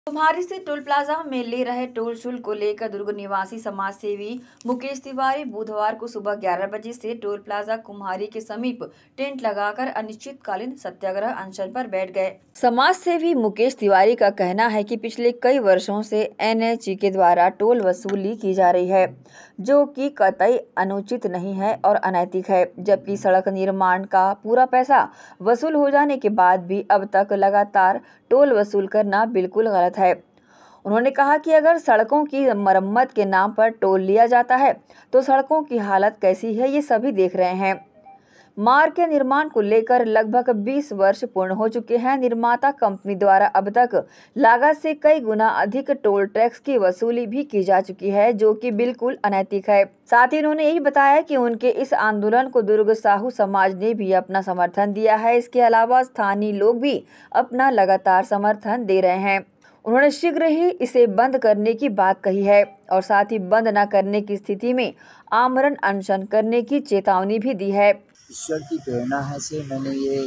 कुम्हारी से toll plaza में ले रहे टोल शुल्क को लेकर दुर्ग निवासी समाज सेवी मुकेश तिवारी बुधवार को सुबह 11 बजे से टोल प्लाजा कुम्हारी के समीप टेंट लगाकर अनिश्चितकालीन सत्याग्रह अनशन पर बैठ गए। समाज सेवी मुकेश तिवारी का कहना है कि पिछले कई वर्षों से NHE के द्वारा टोल वसूली की जा रही है, जो कि कतई अनुचित नहीं है और अनैतिक है, जबकि सड़क निर्माण का पूरा पैसा वसूल हो जाने के बाद भी अब तक लगातार टोल वसूल करना बिल्कुल गलत है। उन्होंने कहा कि अगर सड़कों की मरम्मत के नाम पर टोल लिया जाता है तो सड़कों की हालत कैसी है ये सभी देख रहे हैं। मार्ग के निर्माण को लेकर लगभग 20 वर्ष पूर्ण हो चुके हैं। निर्माता कंपनी द्वारा अब तक लागत से कई गुना अधिक टोल टैक्स की वसूली भी की जा चुकी है, जो कि बिल्कुल अनैतिक है। साथ ही उन्होंने यही बताया कि उनके इस आंदोलन को दुर्ग साहू समाज ने भी अपना समर्थन दिया है। इसके अलावा स्थानीय लोग भी अपना लगातार समर्थन दे रहे हैं। उन्होंने शीघ्र ही इसे बंद करने की बात कही है और साथ ही बंद न करने की स्थिति में आमरण अनशन करने की चेतावनी भी दी है। ईश्वर की प्रेरणा है से मैंने ये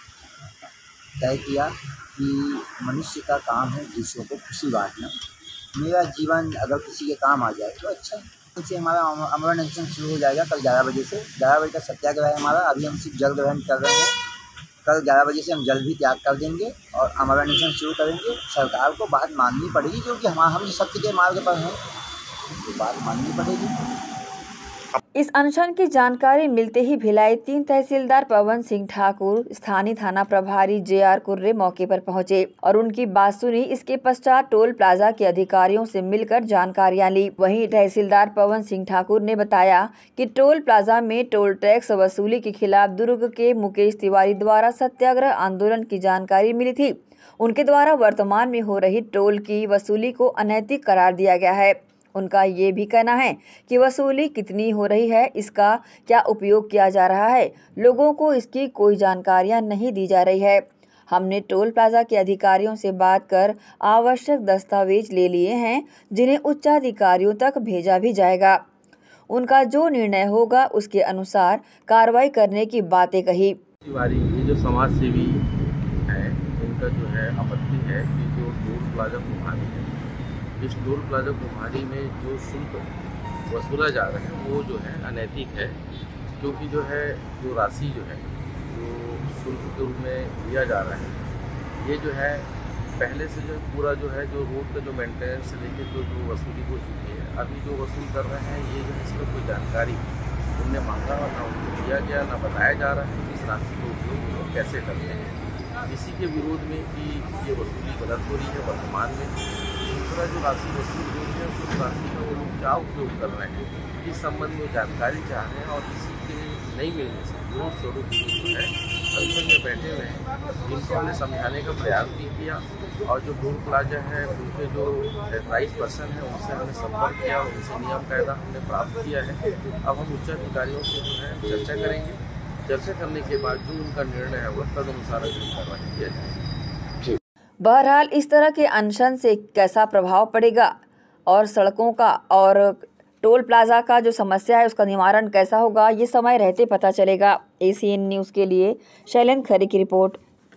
तय किया कि मनुष्य का काम है दूसरों को खुशी बांटना। मेरा जीवन अगर किसी के काम आ जाए तो अच्छा है। इससे हमारा आमरण अनशन शुरू हो जाएगा कल 11 बजे से। 11 बजे का सत्याग्रह है हमारा। अभी हम सिर्फ जल ग्रहण कर रहे हैं। कल 11 बजे से हम जल भी त्याग कर देंगे और आमरण अनशन शुरू करेंगे। सरकार को बात माननी पड़ेगी, क्योंकि हम सत्य के मार्ग पर हैं, तो बात माननी पड़ेगी। इस अनशन की जानकारी मिलते ही भिलाई 3 तहसीलदार पवन सिंह ठाकुर, स्थानीय थाना प्रभारी JR कुर्रे मौके पर पहुंचे और उनकी बात सुनी। इसके पश्चात टोल प्लाजा के अधिकारियों से मिलकर जानकारियां ली। वहीं तहसीलदार पवन सिंह ठाकुर ने बताया कि टोल प्लाजा में टोल टैक्स वसूली के खिलाफ दुर्ग के मुकेश तिवारी द्वारा सत्याग्रह आंदोलन की जानकारी मिली थी। उनके द्वारा वर्तमान में हो रही टोल की वसूली को अनैतिक करार दिया गया है। उनका ये भी कहना है कि वसूली कितनी हो रही है, इसका क्या उपयोग किया जा रहा है, लोगों को इसकी कोई जानकारियां नहीं दी जा रही है। हमने टोल प्लाजा के अधिकारियों से बात कर आवश्यक दस्तावेज ले लिए हैं, जिन्हें उच्चाधिकारियों तक भेजा भी जाएगा। उनका जो निर्णय होगा उसके अनुसार कार्रवाई करने की बातें कही। तिवारी ये जो समाज सेवी है, इनका जो है आपत्ति है कि जो टोल प्लाजा कुम्हारी है, इस टोल प्लाजा कुम्हारी में जो शुल्क वसूला जा रहा है वो जो है अनैतिक है, क्योंकि जो है जो राशि जो है जो शुल्क के रूप में लिया जा रहा है, ये जो है पहले से जो पूरा जो है जो रोड का जो मेंटेनेंस से लेके जो वसूली हो चुकी है, अभी जो वसूल कर रहे हैं ये जो है इसका कोई जानकारी उनने मांगा और ना उनको दिया गया, ना बताया जा रहा है कि इस राशि का उपयोग वो कैसे करते हैं। इसी के विरोध में कि ये वसूली गलत हो रही है वर्तमान में। दूसरा जो राशि वसूल हो रही है उस राशि का वो लोग क्या उपयोग कर रहे हैं, इस संबंध में जानकारी चाह रहे हैं और इसी के नहीं मिलने से जो स्वरूप जो है अनशन में बैठे हुए हैं, जिनको हमने समझाने का प्रयास भी किया और जो टोल प्लाजा है उनके जो एथराइज पर्सन है उनसे हमने संपर्क किया, उनसे नियम कायदा हमने प्राप्त किया है। अब हम उच्च अधिकारियों से जो है चर्चा करेंगे। चर्चा करने के बाद जो उनका निर्णय है वह तदनुसार कार्रवाई किया जाएगा। बहरहाल इस तरह के अनशन से कैसा प्रभाव पड़ेगा और सड़कों का और टोल प्लाजा का जो समस्या है उसका निवारण कैसा होगा, ये समय रहते पता चलेगा। ACN न्यूज़ के लिए शैलेंद्र खरे की रिपोर्ट।